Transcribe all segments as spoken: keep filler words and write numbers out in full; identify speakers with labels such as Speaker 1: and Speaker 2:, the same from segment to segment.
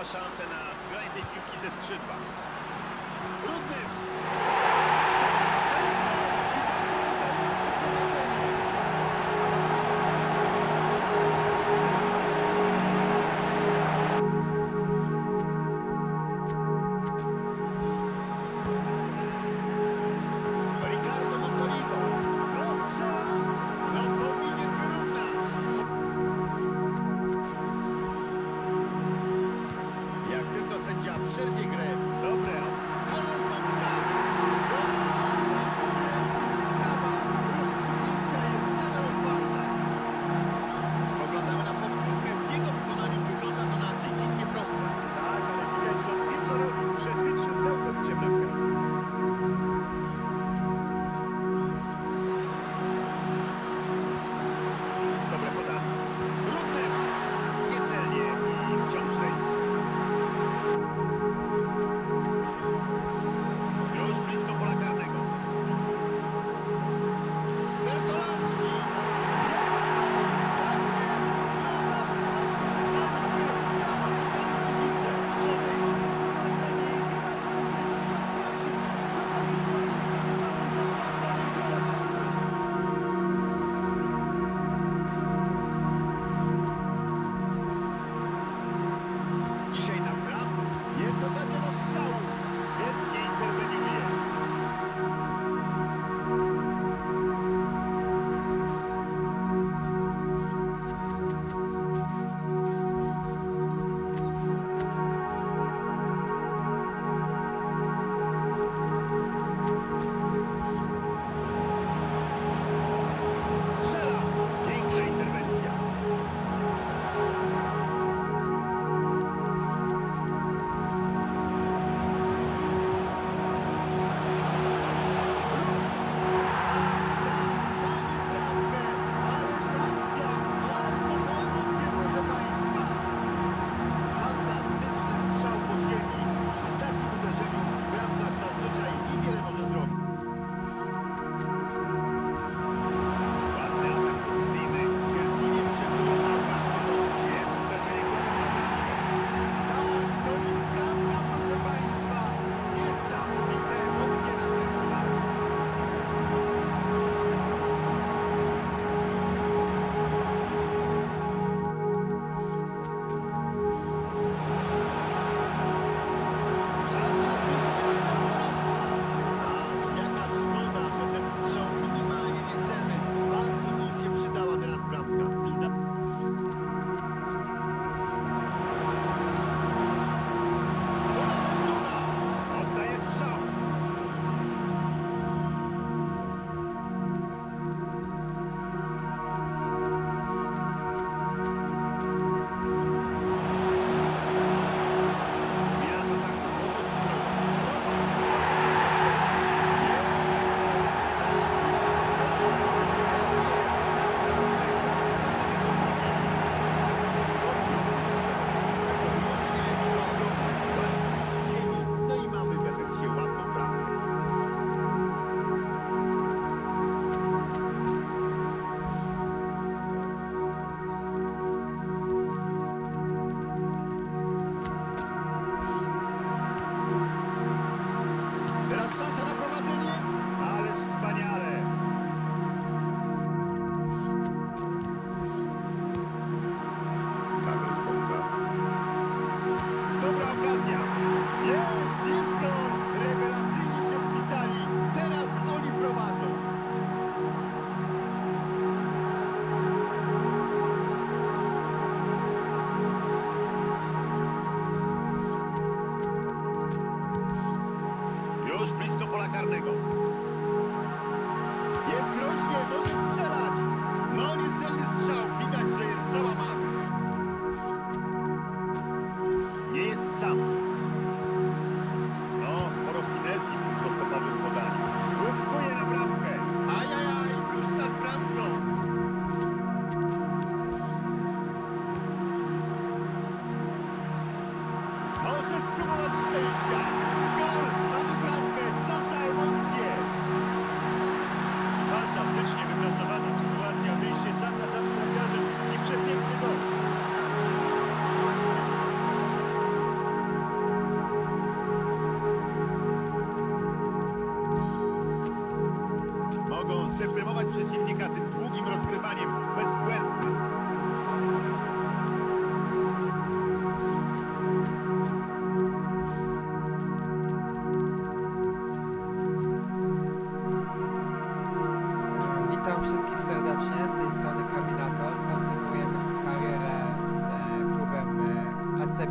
Speaker 1: ma szansę na zgranie tej piłki ze skrzydła. Rudnews. Ricardo Montolivo. Rozstrzela. No powinien wyrównać. Jak tylko sędzia przerwie grę. Dobre. Carlos Bogdan.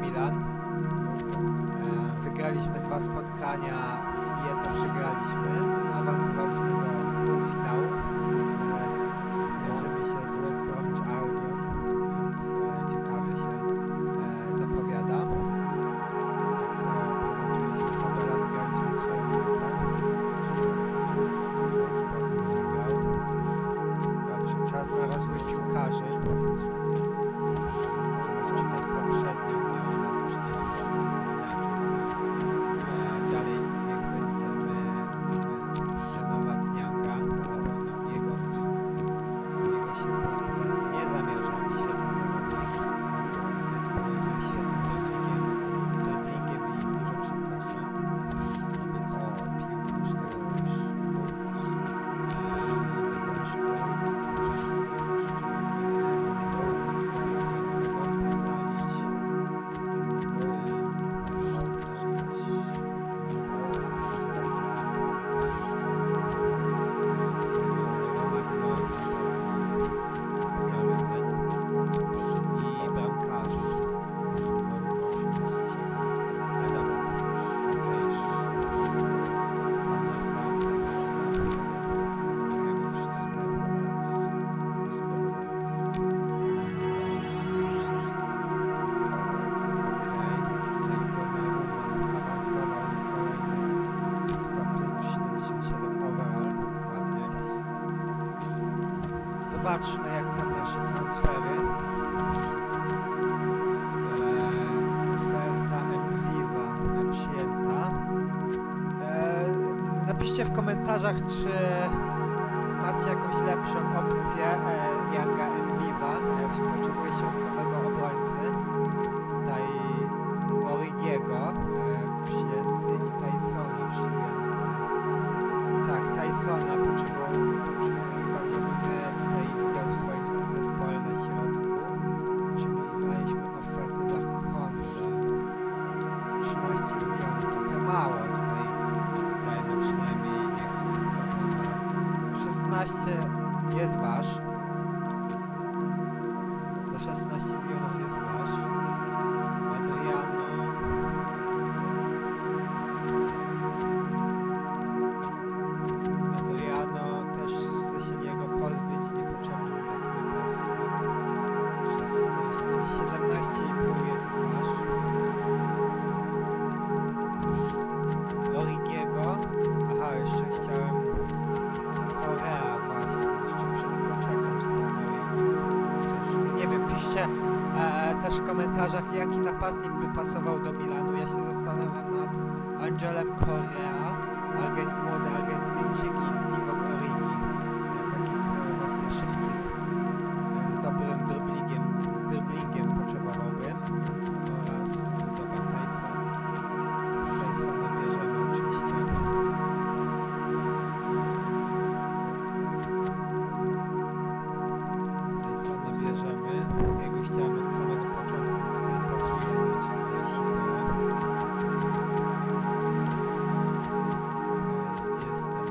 Speaker 2: Milan. E, wygraliśmy dwa spotkania, jedno przegraliśmy. Awansowaliśmy do półfinału. E, zmierzymy się z West Bromwich Albion, więc e, ciekawie się e, zapowiada. Tak, prezentuje się tabela, wygraliśmy swoją grupę. West Bromwich wygrał. Dobrze, czas na rozwój piłkarzy. Zobaczmy, jak tam nasze transfery. Eee, oferta Enviva przyjęta. Eee, napiszcie w komentarzach, czy macie jakąś lepszą opcję e, Younga Enviva. E, potrzebuję środkowego obrońcy. Tutaj Origiego e, przyjęty i Tysona przyjęty. Tak, Tysona potrzebował. Tutaj widział w swoim zespole na środku, czyli daliśmy ofertę za Hondę. trzynaście milionów, trochę mało. Tutaj dajmy przynajmniej niech za szesnaście jest wasz. Za szesnaście milionów jest wasz. Adriano. Adriano też chce się niego pozbyć, niepotrzebny taki napastnik. szesnaście, siedemnaście i pół jest wasz. Origiego. Aha, jeszcze chciałem Korea właśnie. Jeszcze poczekam z tym Origi. Nie wiem, piszcie e, też w komentarzach, jaki napastnik by pasował do Milanu. Ja się zastanawiam nad Angelem Korea, Argent, młody Argentyńczyk i Divock Origi. Takich e, właśnie szybkich, e, z dobrym driblingiem, z driblingiem potrzebowałbym. Oraz dobra, Tyson. Tysona bierzemy oczywiście. Tysona bierzemy. Jego chciałem od samego początku. Tutaj pasuje na siłę. Gdzie jestem?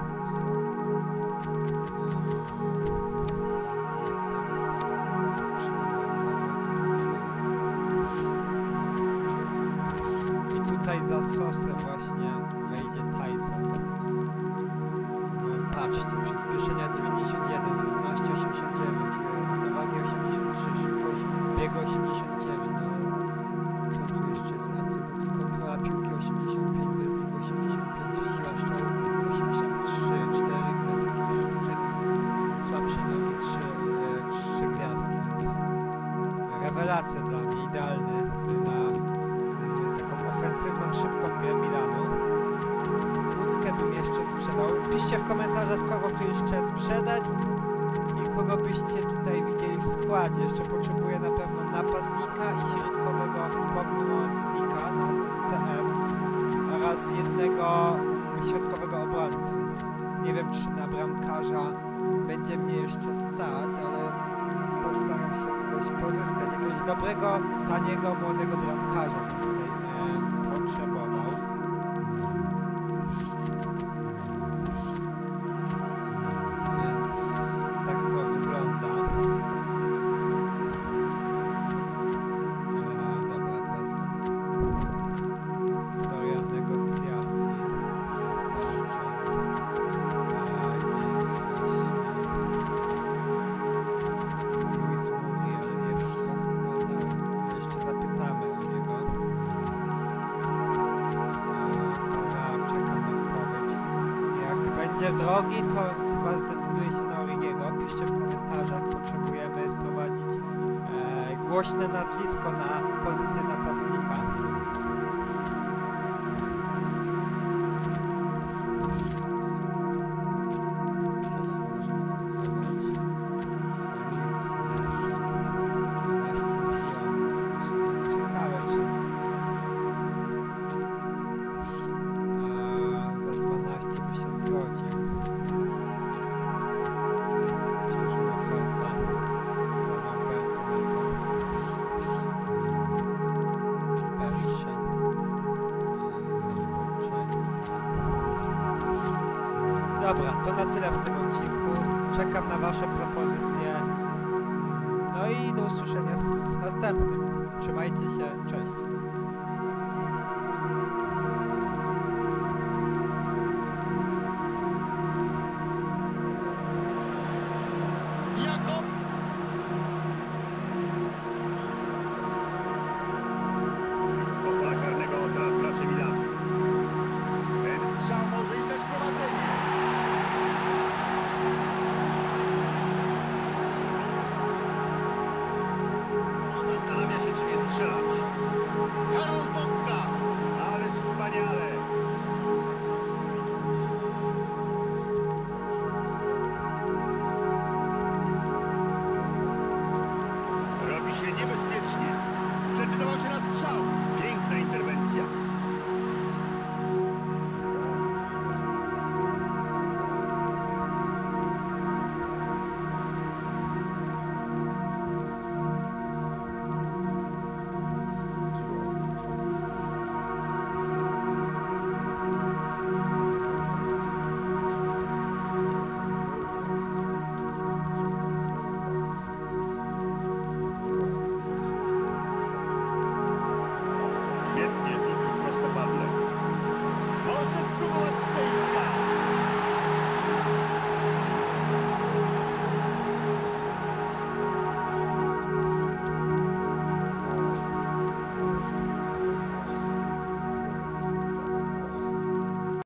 Speaker 2: I tutaj za sosem właśnie wejdzie Tyson. Patrzcie, przyspieszenia dziewięćdziesiąt jeden, zwinności osiemdziesiąt dziewięć, wagi osiemdziesiąt trzy, szybkość biegu osiemdziesiąt dziewięć. No, co tu jeszcze jest? Atrybut, kontrola piłki osiemdziesiąt pięć, dribbling osiemdziesiąt pięć, siła szczału osiemdziesiąt trzy, cztery gwiazdki, słabsze nogi, trzy gwiazdki, więc rewelacja dla mnie, idealny na taką ofensywną, szybką grę Milanu. Łódzkę bym jeszcze sprzedał. Piszcie w komentarzach, kogo tu jeszcze sprzedać i kogo byście tutaj widzieli w składzie. Jeszcze potrzebuję na pewno napastnika i środkowego pomocnika na C M oraz jednego środkowego obrońcy. Nie wiem, czy na bramkarza będzie mnie jeszcze stać, ale postaram się kogoś pozyskać, jakiegoś dobrego, taniego, młodego bramkarza, który tutaj e, potrzebował. Więc tak to wygląda. E, dobra, teraz drogi, to chyba zdecyduje się na Origiego. Piszcie w komentarzach, potrzebujemy sprowadzić e, głośne nazwisko na pozycję napastnika. Dobra, to na tyle w tym odcinku. Czekam na wasze propozycje. No i do usłyszenia w następnym. Trzymajcie się, cześć.
Speaker 1: Jakob! Z pola karnego teraz gracze Milanu. Ten strzał może im dać prowadzenie. On zastanawia się, czy nie strzelać. Karol Bokka! Ależ wspaniale! Robi się niebezpiecznie. Zdecydował się na